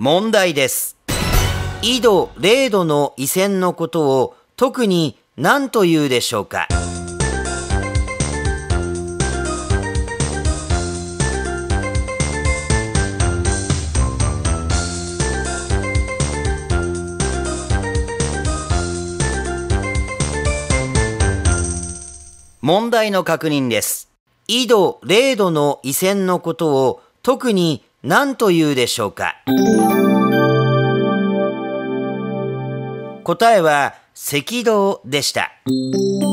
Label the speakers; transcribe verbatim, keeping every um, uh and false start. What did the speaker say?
Speaker 1: 問題です。緯度れいどの緯線のことを特に何というでしょうか？問題の確認です。緯度れいどの緯線のことを特に何というでしょうか？答えは赤道でした。